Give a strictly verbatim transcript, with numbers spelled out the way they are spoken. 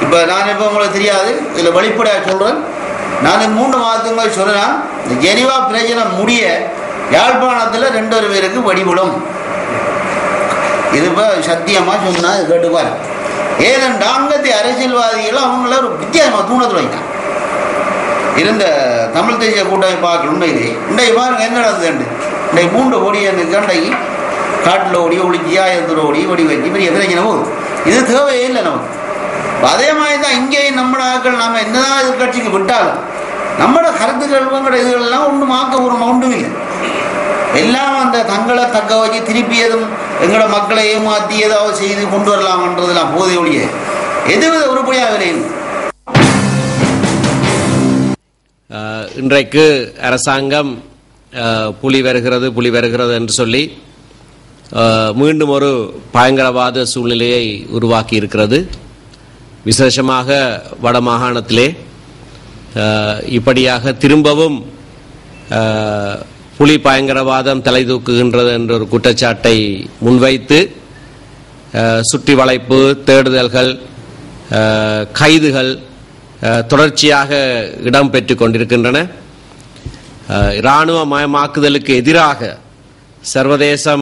இப்போ நான் இப்போ உங்களுக்கு தெரியாது, இதில் வெளிப்படையாக சொல்கிறேன். நான் மூன்று மாதத்துக்கு சொல்கிறேன், இந்த ஜெனிவா பிரச்சனை முடிய யாழ்ப்பாணத்தில் ரெண்டு ஒரு பேருக்கு வடிவிடும். இது இப்போ சத்தியமாக சொன்னால் இது கேட்டுப்பார். ஏனென்றா அங்கத்தை அரசியல்வாதிகள் அவங்கள ஒரு வித்தியாசமாக தூணத்தில் வைத்தான். இருந்த தமிழ் தேசிய கூட்டமை பார்க்கணும். உண்மையிலே இன்றைக்கு பாருங்க என்ன நடந்ததுண்டு. இன்றைக்கு மூன்று கோடி எனக்கு இன்றைக்கு காட்டில் ஓடி ஒளிச்சி ஆயிரத்தில் ஓடி ஒடி வச்சு பெரிய பிரச்சனை போகுது. இது தேவையே இல்லை நமக்கு. அதே மாதிரி தான் இங்கேயும் நம்ம ஆட்கள் நாம் என்னதான் எதிர்கட்சிக்கு விட்டாலும் நம்மளோட கருத்துக்கள் இதுகளெல்லாம் ஒன்றும் ஆக்க ஒரு ஒன்றும் இல்லை. எல்லாம் அந்த தங்களை தக்க வச்சு திருப்பியதும் எங்களோட மக்களை ஏமாற்றி ஏதாவது செய்து கொண்டு வரலாம்ன்றதுலாம் போதை ஒழிய எதுவித உருப்படியாக விளையும். இன்றைக்கு அரசாங்கம் புலி வருகிறது புலி வருகிறது என்று சொல்லி மீண்டும் ஒரு பயங்கரவாத சூழ்நிலையை உருவாக்கி இருக்கிறது. விசேஷமாக வட மாகாணத்திலே இப்படியாக திரும்பவும் புலி பயங்கரவாதம் தலை தூக்குகின்றது என்ற ஒரு குற்றச்சாட்டை முன்வைத்து சுற்றி வளைப்பு, தேடுதல்கள், கைதுகள் தொடர்ச்சியாக இடம்பெற்று கொண்டிருக்கின்றன. இராணுவ மயமாக்குதலுக்கு எதிராக சர்வதேசம்